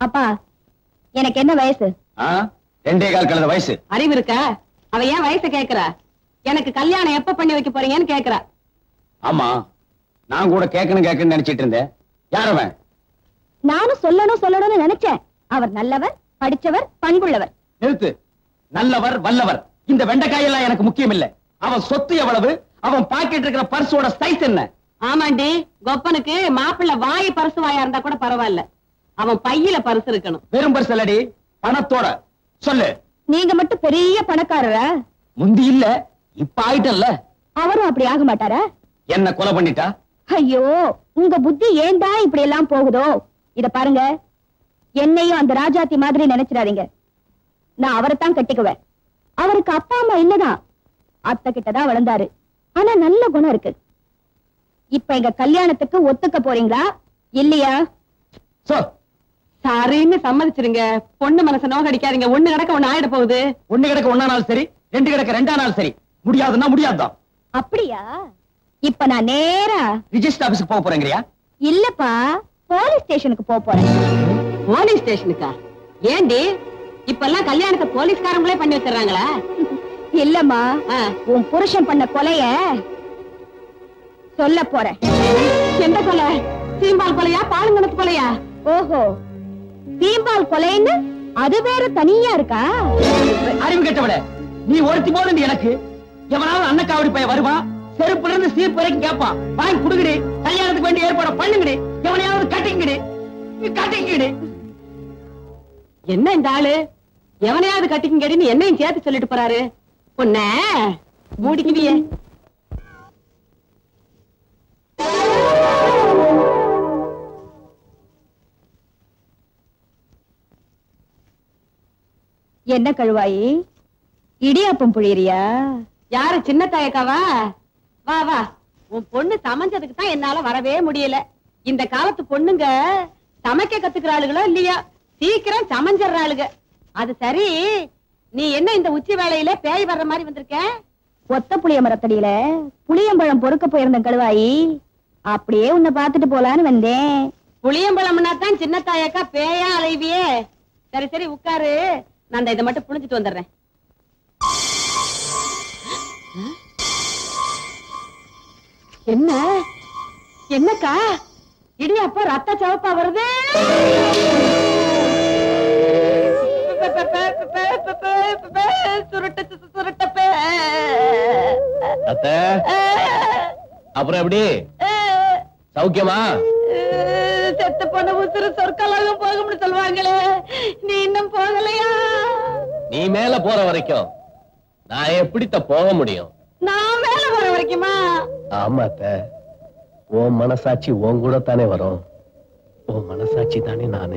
அப்பா எனக்கு என்ன வயசு? 2.25 கலந்த வயசு. அறிவு இருக்கா? அவ ஏன் வயசு கேக்குறா? எனக்கு கல்யாணம் எப்ப பண்ணி வைக்க போறீங்கன்னு கேக்குறா. ஆமா, நான் கூட கேட்கணும்னு நினைச்சிட்டு இருந்தேன். யார் அவன்? நானும் சொல்லணும்னு நினைச்சேன். அவர் நல்லவர், படிச்சவர், பண்புள்ளவர். நிறுத்து. நல்லவர் வல்லவர் இந்த வெண்டைக்காயெல்லாம் எனக்கு முக்கியம் இல்ல. அவன் சொத்து எவ்வளவு, அவன் பாக்கெட் இருக்கிற பர்ஸோட சைஸ் என்ன? ஆமாண்டி, கொப்பனுக்கு மாப்பிள்ள வாய் பரிசு வாயா இருந்தா கூட பரவாயில்ல, அவன் பையில பரிசு இருக்கணும். வெறும் பர்ஸ் இல்லடி, பணத்தோட. சொல்லு. நீங்க மட்டும் பெரிய பணக்காரரா? முந்தி இல்ல, இப்ப ஆயிட்டல்ல. அவரும் அப்படி ஆக மாட்டாரா? என்ன கொலை பண்ணிட்டா? ஐயோ, உங்க புத்தி ஏண்டா இப்படி எல்லாம் போகுதோ? இத பாருங்க, என்னையும் அந்த ராஜாத்தி மாதிரி நினைச்சிடாதீங்க. நான் அவரைத்தான் கட்டிக்குவேன். அவருக்கு அப்பா அம்மா இல்லதான், அத்தை கிட்டதான் வளர்ந்தாரு. ஆனா நல்ல குணம் இருக்கு. இப்ப எங்க கல்யாணத்துக்கு ஒத்துக்க போறீங்களா இல்லையா? சரின்னு சம்மதிச்சிருங்க. பொண்ணு மனச நோகடிக்காதீங்க. ஒண்ணு கிடக்க ஒண்ணு ஆயிட போகுது. ஒண்ணு கிடக்க ஒன்னா நாள் சரி, 2 கிடக்க 2 நாள் சரி. முடியாதுன்னா முடியாதுதான். அப்படியா? இப்ப நான் நேரா ரிஜிஸ்டர் ஆபீஸ்க்கு போக போறேங்கறியா? இல்லப்பா, போலீஸ் ஸ்டேஷனுக்கு போறேன். போலீஸ் ஸ்டேஷனுக்கா? ஏண்டி, இப்பெல்லாம் கல்யாணத்தை போலீஸ்காரங்களே பண்ணி வச்சிடறாங்களா? இல்லம்மா, உன் புருஷன் பண்ண கொலைய சொல்ல போறேன். எந்த கொலை? சீம்பால் கொலையா, பாலுங்கணத்து கொலையா? ஓஹோ, சீம்பால் கொலைன்னு அது வேற தனியா இருக்கா? அறிவு கெட்டவளே, நீ ஒருத்தி போது எனக்கு எவனாவது அன்னக்காவடி பைய வருவான், செருப்புல இருந்து சீர்ப்பு வரைக்கும் கேட்பான். வாங்கி குடுங்கடி, கல்யாணத்துக்கு வேண்டிய ஏற்பாடு பண்ணுங்கடி, எவனையாவது கட்டிங்கடி கட்டிங்கடி. என்ன இந்த ஆளு எவனையாவது கட்டிக்கங்கடின்னு என்னையும் சேர்த்து சொல்லிட்டு போறாரு. பொண்ண மூடிக்குவியே. என்ன கழுவாயி, இடியாப்பம் புழியறியா? யாரு, சின்ன தாயக்காவா? வா வா, உன் பொண்ணு சமைஞ்சதுக்கு தான் என்னால வரவே முடியல. இந்த காலத்து பொண்ணுங்க சமைக்க கத்துக்கிறாளுகளோ இல்லையா, சீக்கிரம் சமைஞ்சிடறாளுங்க. அது சரி, நீ என்ன இந்த உச்சி வேளையில பேய் வர்ற மாதிரி வந்திருக்க? ஒத்த புளிய மரத்தடியில புளியம்பழம் பொறுக்க போயிருந்த கழுவாயி, அப்படியே உன்னை பாத்துட்டு போலான்னு வந்தேன். புளியம்பழம்னா தான் சின்ன தாயக்கா பேயா அலைவியே. சரி சரி உட்காரு, நான் இதை மட்டும் புழிஞ்சிட்டு வந்துடுறேன். என்ன என்னக்கா, இடியாப்பா ரத்த சவப்பா வருது? அப்புறம் எப்படி சௌக்கியமா? செத்து போன உசுறு சொர்க்கலாக போகும்னு சொல்லுவாங்களே, நீ இன்னும் போகலையா? நீ மேல போற வரைக்கும் நான் எப்படித்த போக முடியும்? நான் மேல போற வரைக்குமா? ஆமாத்த, உன் மனசாட்சி உன் கூட தானே வரும். உன் மனசாட்சி தானே நானு.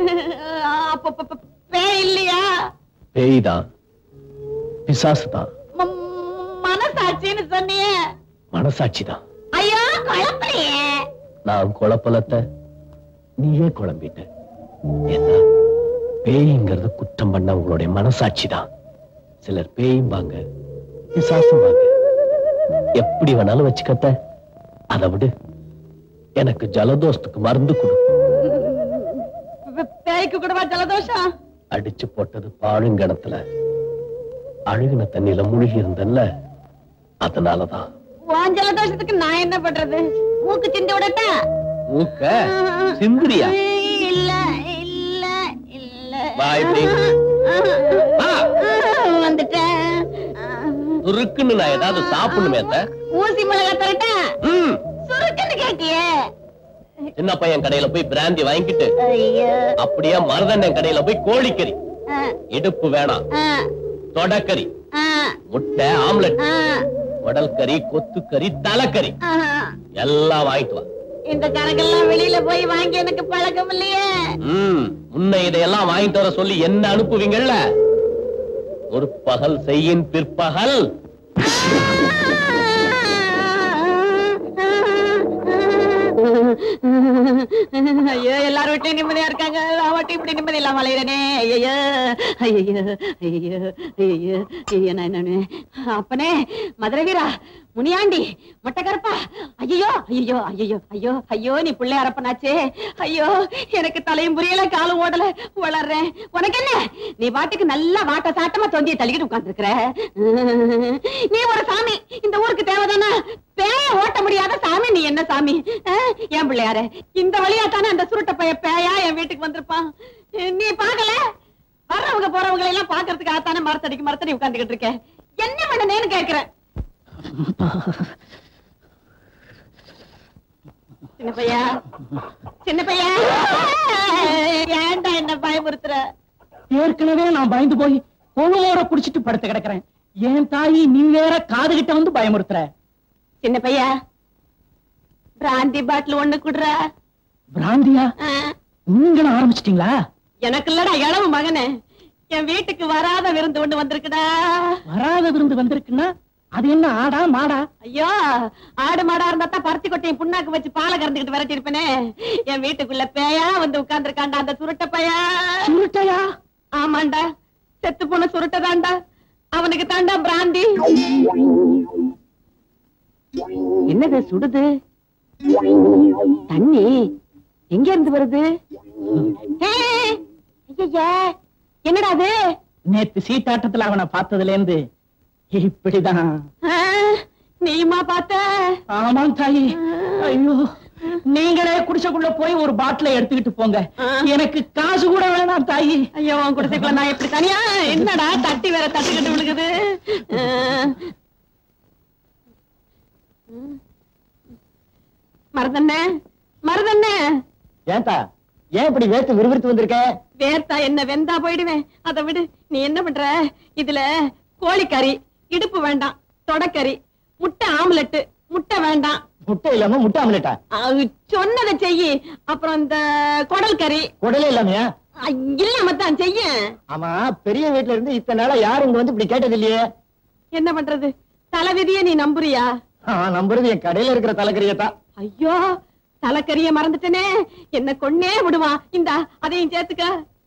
பேய் இல்லையா? பேய் தான், பிசாசு தான். மனசாட்சின்னு சொன்னியே. மனசாட்சி தான். ஐயோ குழப்பலையே. நான் குழப்பலத்த, நீயே குழம்பிட்ட. என்ன பேய்ங்கிறது குற்றம் பண்ண உங்களுடைய மனசாட்சி தான். சிலர் பேயும்பாங்க, பிசாசும்பாங்க. எப்படி வேணாலும் வச்சுக்கத்த. அதை விடு, எனக்கு ஜலதோஷத்துக்கு மருந்து கொடு. பேய்க்கு கூடவா ஜலதோஷம்? அடிச்சு போட்டது பாழுங்கணத்துல, அழுகின தண்ணியில முழுகி இருந்தல்ல, அதனாலதான். உன் ஜலதோஷத்துக்கு நான் என்ன பண்றது? மூக்கு சிந்தி விடட்டா? மூக்க சிந்திரியா? இல்ல இல்ல இல்ல. வந்துட்டேன். சுருக்குன்னு நான் ஏதாவது சாப்பிடணுமே. ஊசி மிளகா தரட்டா? சுருக்குன்னு கேட்டியே. சின்ன பையன் கடையில போய் பிராந்தி வாங்கிட்டு, அப்படியே மருதண்ணன் கடையில போய் கோழிக்கறி, இடுப்பு வேணாம், தொடக்கறி, முட்டை ஆம்லெட், உடல் கறி, கொத்துக்கறி, தலைக்கறி எல்லாம் வாங்கிட்டு வா. இந்த கணக்கெல்லாம் வெளியில போய் வாங்கி எனக்கு பழக்கம் இல்லையே. முன்ன இதையெல்லாம் வாங்கிட்டு வர சொல்லி என்ன அனுப்புவீங்கல்ல? ஒரு பகல் செய்யின் பிற்பகல். ஐயோ எல்லாரும் வீட்லயும் நிம்மதியா இருக்காங்க, நான் மட்டும் இப்படி நிம்மதி இல்லாம அலையிறேனே. ஐயோ ஐயோ ஐயோ ஐயோ ஐயோ நான் என்னன்னு அப்பனே மதுரை வீரா முனியாண்டி மொட்டை கருப்பா, ஐயோ ஐயோ ஐயோ ஐயோ ஐயோ நீ பிள்ளை அரப்பனாச்சே. ஐயோ எனக்கு தலையும் புரியல காலும் ஓடல வளர்றேன். உனக்கு என்ன, நீ பாட்டுக்கு நல்லா வாட்ட சாட்டமா தொந்தியை தள்ளிக்கிட்டு உட்கார்ந்து இருக்கிற. நீ ஒரு சாமி, இந்த ஊருக்கு தேவைதானே? பேய ஓட்ட முடியாத சாமி நீ என்ன சாமி? என் பிள்ளையார இந்த வழியா தானே அந்த சுருட்ட பைய பேயா என் வீட்டுக்கு வந்திருப்பான். நீ பாக்கல? வர்றவங்க போறவங்களை எல்லாம் பாக்குறதுக்காகத்தானே மரத்தடி உட்கார்ந்துகிட்டு இருக்க. என்ன பண்ணனேன்னு கேக்குறேன். சின்ன பையா சின்ன பையா ஏன்டா என்ன பயமுறுத்துற? ஏற்கனவே நான் பயந்து போய் பொழுவோட குடிச்சிட்டு படுத்து கிடக்குறேன். என் தாயி நீ வேற காதுகிட்ட வந்து பயமுறுத்துற. சின்ன பையா பிராந்தி பாட்டில் ஒண்ணு குடுற. பிராந்தியா? நீங்களும் ஆரம்பிச்சிட்டீங்களா? எனக்கு இல்லடா இளவு மகனே, என் வீட்டுக்கு வராத விருந்து ஒண்ணு வந்திருக்குடா. வராத விருந்து வந்திருக்குன்னா அது என்ன ஆடா மாடா? ஐயோ ஆடு மாடா இருந்தா பருத்தி கொட்டையும் புண்ணாக்கு வச்சு பாலை கறந்துக்கிட்டு விரட்டி இருப்பேனே. என் வீட்டுக்குள்ள பேயா வந்து உட்கார்ந்து இருக்காண்டா அந்த சுருட்ட பையா. சுருட்டையா? ஆமாண்டா, செத்து போன சுருட்டதாண்டா. அவனுக்கு தாண்டா பிராந்தி. என்னது சுடுது? தண்ணி எங்க இருந்து வருது? என்னடா அது? நேத்து சீட்டாட்டத்துல அவனை பார்த்ததுல இருந்து இப்படிதான். நீமா பார்த்த? ஆமாம் தாயி. ஐயோ நீங்களே குடிசைக்குள்ள போய் ஒரு பாட்டில எடுத்துக்கிட்டு போங்க, எனக்கு காசு கூட வேணாம் தாயி. ஐயோ உன் குடிசைக்குள்ள நான் எப்படி தனியா? என்னடா தட்டி வேற தட்டுக்கிட்டு விழுகுது. மருதண்ணே மருதண்ணே. ஏன்டா ஏன் இப்படி வேர்த்து விறுவிறுத்து வந்திருக்க? வேர்த்தா என்ன, வெந்தா போயிடுவேன். அதை விடு, நீ என்ன பண்ற? இதுல கோழிக்கறி, இடுப்பு வேண்டாம், தொடக்கறி, முட்டை ஆம்லெட், முட்டை வேண்டாம். முட்டை இல்லாம முட்டை ஆம்லெட்டா? சொன்னதை செய்யி. அப்புறம் இந்த குடல் கறி. குடலே இல்லாமையா? இல்லாம தான் செய்ய. ஆமா, பெரிய வீட்டுல இருந்து இத்தனை நாளா யாரும் இங்க வந்து இப்படி கேட்டது இல்லையே. என்ன பண்றது, தலைவிதிய நீ நம்புறியா? நம்புறது என் கடையில இருக்கிற தலைக்கறியத்தான். ஐயோ தலைக்கறிய மறந்துட்டனே, என்ன கொன்னே விடுவான். இந்த அதையும் சேர்த்துக்க.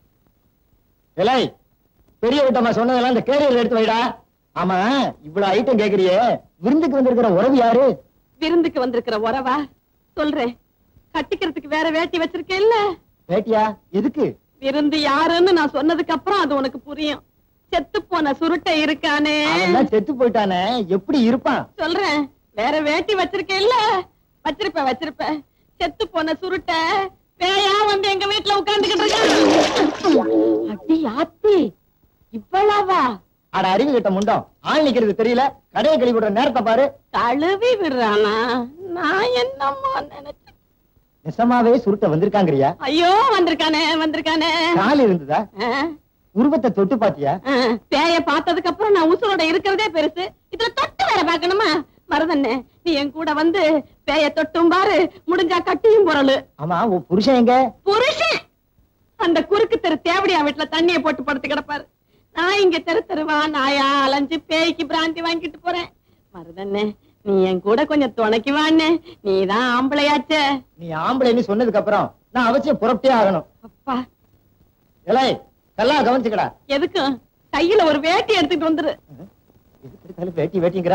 இலை பெரிய வீட்டம்மா சொன்னதெல்லாம் இந்த கேரியர் எடுத்து வைடா. ஆமா, இவ்வளவு ஐட்டம் கேக்குறியே, விருந்துக்கு வந்திருக்கிற உறவு யாரு? விருந்துக்கு வந்திருக்கிற உறவா? சொல்றேன், கட்டிக்கிறதுக்கு வேற வேட்டி வச்சிருக்கேன் இல்ல. வேட்டியா? எதுக்கு? விருந்து யாருன்னு நான் சொன்னதுக்கு அப்புறம் அது உனக்கு புரியும். செத்து போன சுருட்டை இருக்கானே. செத்து போயிட்டானே, எப்படி இருப்பான்? சொல்றேன், வேற வேட்டி வச்சிருக்கேன் இல்ல. வச்சிருப்ப செத்து போன சுருட்டை பேயா வந்து எங்க வீட்டுல உட்கார்ந்துகிட்டு இருக்கான். அடி ஆத்தி, இவ்வளவா? அட அறிவு கிட்ட முண்டம், ஆள் நிக்கிறது தெரியல, கடையை கழுவி விடுற நேரத்தை பாரு. கழுவி விடுறானா? நான் என்னமோ நினைச்சேன். நிசமாவே சுருட்ட வந்திருக்காங்கறியா? ஐயோ வந்திருக்கானே. கால் இருந்ததா? உருவத்தை தொட்டு பாத்தியா? பேய பார்த்ததுக்கு அப்புறம் நான் உசுரோட இருக்கிறதே பெருசு, இதுல தொட்டு வேற பாக்கணுமா? மருதண்ணே, நீ என் கூட வந்து பேய தொட்டும் பாரு, முடிஞ்சா கட்டியும் பொருள். ஆமா, உன் புருஷன் எங்க? புருஷன் அந்த குறுக்கு தெரு தேவடியா வீட்டுல தண்ணிய போட்டு படுத்து கிடப்பாரு. நான் இங்க தெருவா நாயா அலைஞ்சு பேய்க்கு பிராந்தி வாங்கிட்டு போறேன். மருதண்ணே, நீ என் கூட கொஞ்சம் துணைக்கு வாண்ணே, நீதான் ஆம்பளையாச்ச. நீ ஆம்பளைன்னு சொன்னதுக்கு அப்புறம் நான் அவசியம் புறப்பட்டே ஆகணும். அப்பா இலை நல்லா கவனிச்சுக்கடா. எதுக்கு? கையில ஒரு வேட்டி எடுத்துட்டு வந்துரு. வேட்டிங்கிறா?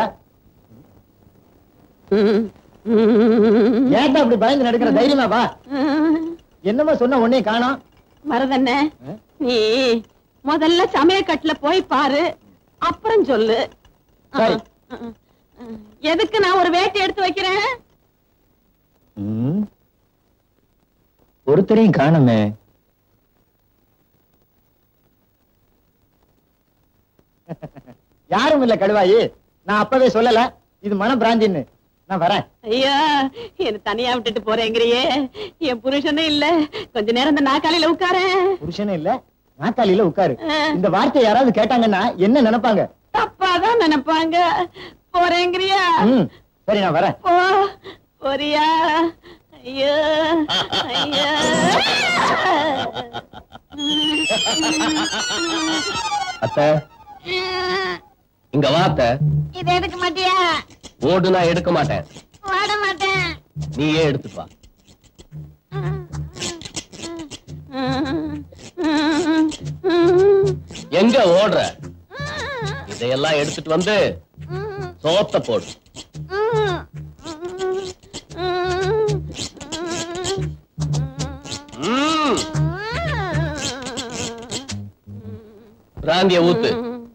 ஏன்டா அப்படி பயந்து நடக்கிற? தைரியமா வா. என்னமா சொன்ன உடனே காணோம்? மருதண்ணே, நீ முதல்ல சமயக்கட்டுல போய் பாரு, அப்புறம் சொல்லு. எதுக்கு நான் ஒரு வேட்டி எடுத்து வைக்கிறேன்? ஒருத்தரையும் காணுமே. யாரும் இல்ல கழுவாயி, நான் அப்பவே சொல்லல இது மன பிராந்தின்னு. நான் வரேன். ஐயா, என்ன தனியா விட்டுட்டு போறேங்கிறியே. என் புருஷனும் இல்ல, கொஞ்ச நேரம் இந்த நாக்காளியில உட்கார. புருஷனும் இல்ல, நாக்காளியில உட்காரு. இந்த வார்த்தை யாராவது கேட்டாங்கன்னா என்ன நினைப்பாங்க? தப்பாதான் நினைப்பாங்க. போறேங்கிறியா? சரி, நான் வரேன். போறியா? ஐயோ ஐயா. அத்தை இங்க வாத்த. இத எடுக்க மாட்டியா? ஓடு நான் எடுக்க மாட்டேன். ஓட மாட்டேன். நீயே எடுத்துப்பா. எங்க ஓடுற? இதையெல்லாம் எடுத்துட்டு வந்து சோத்த போடு. பிராந்திய ஊத்து.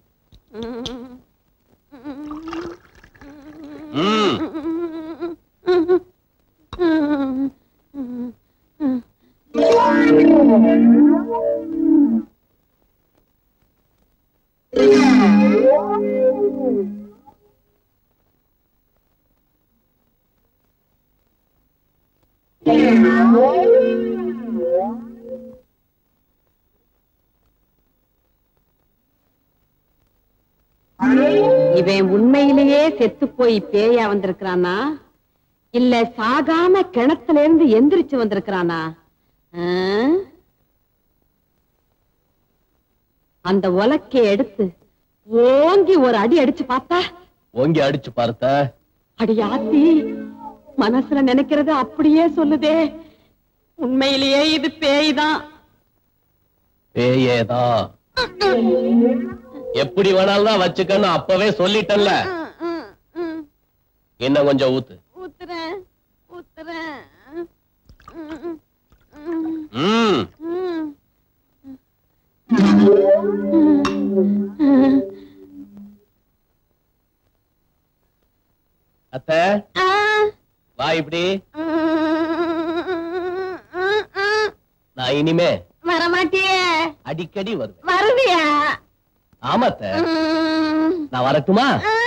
இவன் உண்மையிலேயே செத்து போய் பேயா வந்திருக்கிறானா இல்ல சாகாம கிணத்துல இருந்து எந்திரிச்சு வந்திருக்கிறானா? அந்த உலக்கைய எடுத்து ஓங்கி ஒரு அடி அடிச்சு பார்த்தா? ஓங்கி அடிச்சு பார்த்த? அடியாத்தி, மனசுல நினைக்கிறது அப்படியே சொல்லுதே. உண்மையிலேயே இது பேய்தான். பேயேதான். எப்படி வேணாலும் தான் வச்சுக்கன்னு அப்பவே சொல்லிட்டல்ல. இன்னும் கொஞ்சம் ஊத்து. ஊத்துறேன் ஊத்துறேன். அத்தை வா இப்படி. நான் இனிமே வரமாட்டியே. அடிக்கடி வருவேன். வருவியா? ஆமாத்த. நான் வரட்டுமா?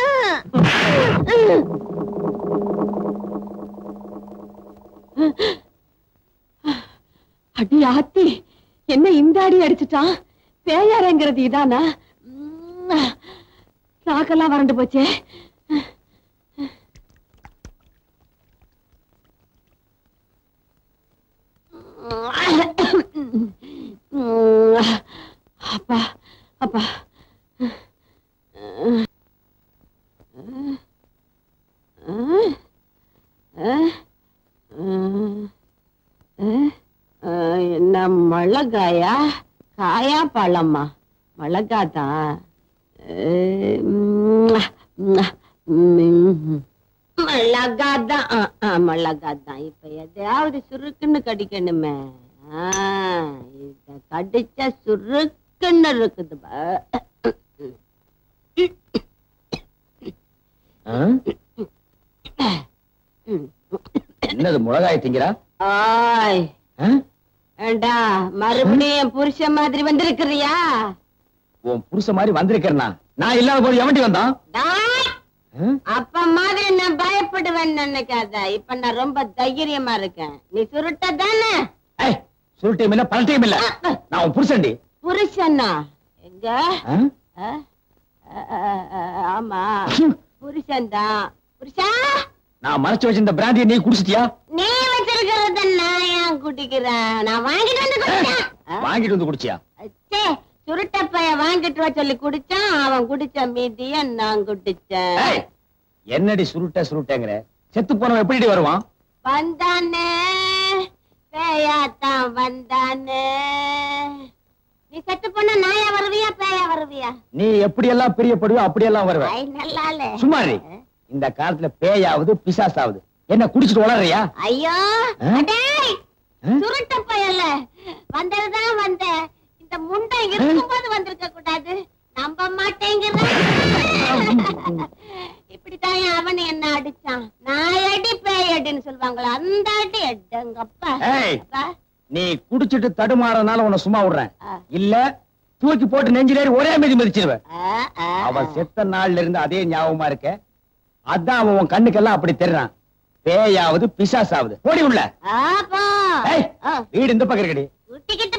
அடி ஆத்தி, என்ன இந்த அடி அடிச்சுட்டான்? பேயாரங்கிறது இதானா? நாக்கெல்லாம் வறண்டு போச்சே. அப்பா அப்பா. என்ன மிளகாயா? காயா பழமா? மிளகாதான். மிளகாதான் மிளகாதான். இப்ப எதையாவது சுருக்குன்னு கடிக்கணுமே. இத கடிச்சா சுருக்குன்னு இருக்குது. என்னது மிளகாய் திங்கிறா? ஏண்டா, மறுபடியும் புருஷ மாதிரி வந்திருக்கிறியா? உன் புருஷ மாதிரி வந்திருக்கிறனா? நான் இல்லாத போது எவன்டி வந்தான்? அப்ப மாதிரி நான் பயப்படுவேன் நினைக்காத. இப்ப நான் ரொம்ப தைரியமா இருக்கேன். நீ சுருட்ட தானே? சுருட்டையும் இல்ல பழட்டையும் இல்ல. நான் உன் புருஷன்டி. புருஷனா? எங்க? ஆமா புருஷன் தான். புருஷா, நான் மறைச்சு வச்சிருந்த பிராந்தியை நீ குடிச்சிட்டியா? நீ வச்சிருக்கிறத நான் ஏன் குடிக்கிறேன்? நான் வாங்கிட்டு வந்து குடிச்சேன். வாங்கிட்டு வந்து குடிச்சியா? சுருட்ட பைய வாங்கிட்டு வா சொல்லி குடிச்சான். அவன் குடிச்ச மீதிய நான் குடிச்சேன். என்னடி சுருட்ட சுருட்டங்கிற? செத்து போனவன் எப்படி வருவான்? வந்தானே, பேயாத்தான் வந்தானே. நீ செத்து போனா நாயா வருவியா பேயா வருவியா? நீ எப்படி எல்லாம் பிரியப்படுவோ அப்படியெல்லாம் வருவ. நல்லாலே சும்மாரி. இந்த காலத்துல பேயாவது பிசாசாவது என்ன குடிச்சிட்டு வளர்றியா? ஐயோ, சுருட்ட பையல்ல வந்ததுதான் வந்த. இந்த முண்டை இருக்கும்போது வந்திருக்க கூடாது. நம்ப மாட்டேங்கிற. இப்படித்தான் அவன் என்ன அடிச்சான். நான் அடி பேய் அடின்னு சொல்லுவாங்களா? அந்த அடி எங்கப்பா. நீ குடிச்சிட்டு தடுமாறனால உன்னை சும்மா விடுறேன். இல்ல தூக்கி போட்டு நெஞ்சிலேறி ஒரே மீதி மிதிச்சிருவேன். அவன் செத்த நாள்ல இருந்து அதே ஞாபகமா இருக்க. அதான் அவன் உன் கண்ணுக்கெல்லாம் அப்படி தெரிறான். பேயாவது பிசாசாவது. ஓடி உள்ள. வீடு இந்த பக்கம் இருக்கடி.